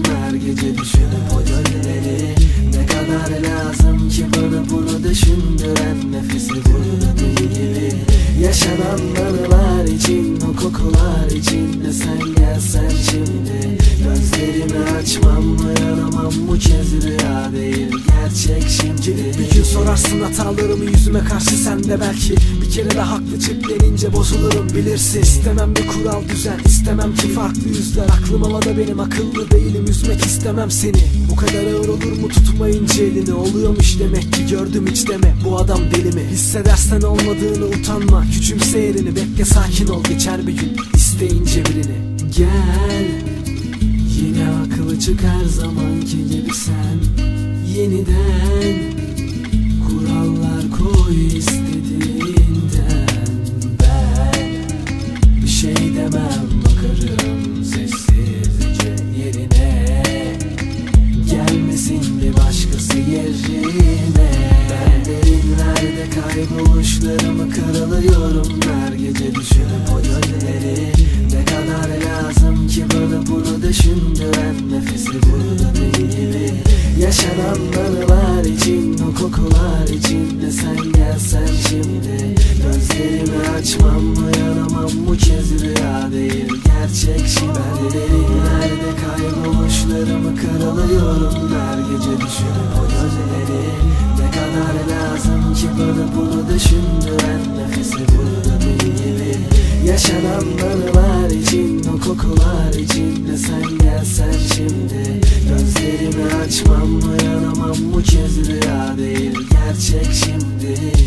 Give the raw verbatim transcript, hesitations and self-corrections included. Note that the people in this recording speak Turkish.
her gece düşünüp o gözleri. Ne kadar lazım ki bana bunu düşündüren nefesi burada değil gibi. Yaşanan anılar için, o kokular için de sen gelsen şimdi. Gözlerimi açmam, uyanamam, bu kez rüya değil gerçek şimdi. Bir gün sorarsın hatalarımı yüzüme karşı, sen de belki bir kere de haklı çık denince bozulurum bilirsin. İstemem bir kural düzen, istemem ki farklı yüzler. Aklım havada benim, akıllı değilim, üzmek istemem seni. Bu kadar ağır olur mu tutmayınca elini? Oluyormuş demek ki, gördüm hiç deme bu adam deli mi? Hissedersen olmadığını utanma, küçümse yerini. Bekle sakin ol, geçer bir gün isteyince birini. Gel yine akıllı çık her zamanki gibi sen. Yeniden kurallar koy istediğinden. Ben bir şey demem, bakarım sessizce yerine. Gelmesin bir başkası yerine. Ben derinlerde kayboluşlarımı karalıyorum her gece düşünüp o gözleri. Ne kadar lazım ki bana bunu düşündüren nefesi burada değil gibi. Yaşanan anılar için, o kokular için de sen gelsen şimdi. Gözlerimi açmam, uyanamam, bu kez rüya değil gerçek şimdi. Ben derinlerde kayboluşlarımı karalıyorum her gece düşünüp o gözleri. Ne kadar lazım ki bana bunu düşündüren nefesi burada değil gibi. Yaşanan anılar için, o kokular için de sen gelsen şimdi. Gözlerimi açmam, uyanamam, bu kez rüya değil gerçek şimdi.